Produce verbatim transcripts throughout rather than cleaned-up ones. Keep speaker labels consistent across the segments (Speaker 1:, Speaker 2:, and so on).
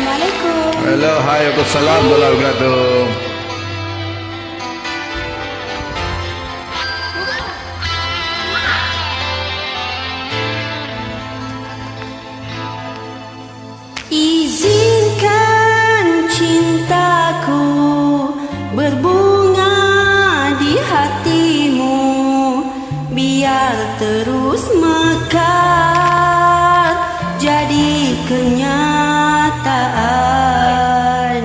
Speaker 1: Assalamualaikum.
Speaker 2: Hello, hai, Waalaikumsalam warahmatullahi wabarakatuh.
Speaker 1: Izinkan cintaku berbunga di hatimu, biar terus mekar jadi kenyataan.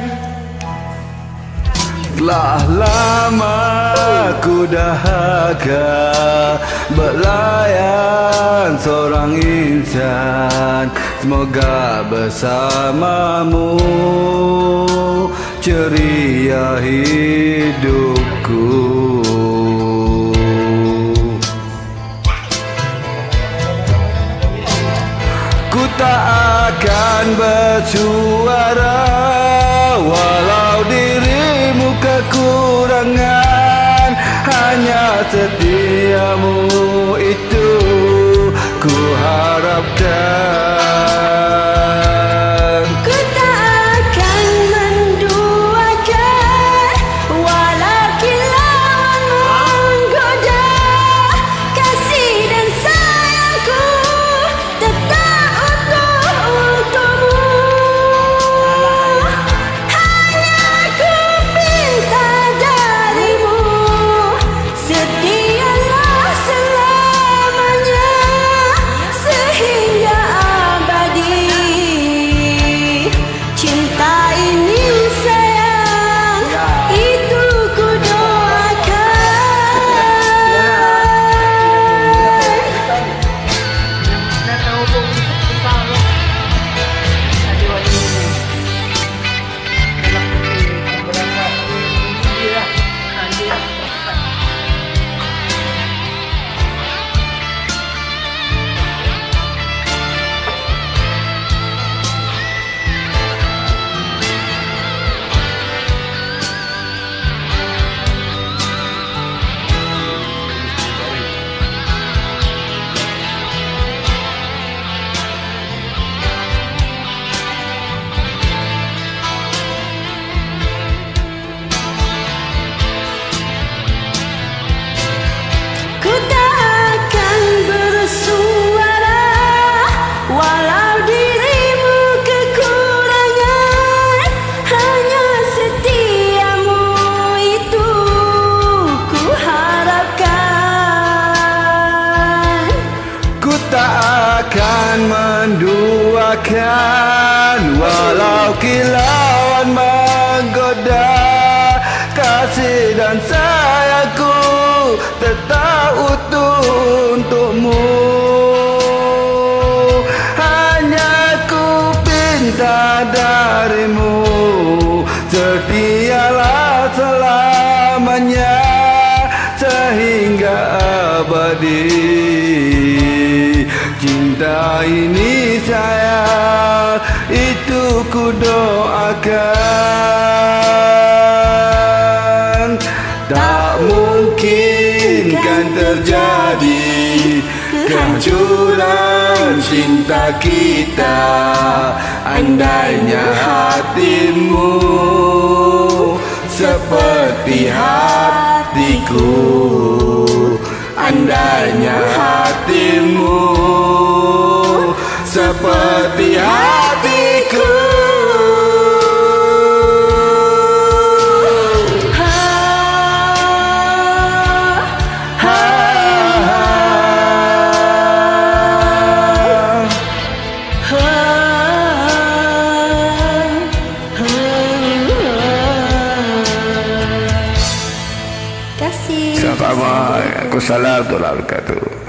Speaker 2: Telah lama ku dahaga belayan seorang insan, semoga bersamamu ceria hidupku. Ku tak akan bersuara walau dirimu kekurangan, hanya setiamu itu ku harapkan.
Speaker 1: Ku tak akan menduakan walau kilauan menggoda, kasih dan sayangku tetap utuh untukmu. Hanya ku minta darimu, setialah selamanya sehingga abadi. Cinta ini sayang, itu ku doakan. Ku tak akan bersuara walau dirimu kekurangan, hanya setiamu itu ku harapkan.
Speaker 2: Ku tak akan menduakan walau kilauan menggoda, kasih dan sayangku tetap utuh untukmu. Hanya ku pinta darimu, setialah selamanya sehingga abadi. Cinta ini sayang, itu ku doakan. Tak mungkin kan terjadi kehancuran cinta kita, andainya hatimu seperti hatiku, andainya hatimu seperti hatiku.
Speaker 1: Kasih.
Speaker 2: Sama-sama. Assalamualaikum warahmatullahi wabarakatuh.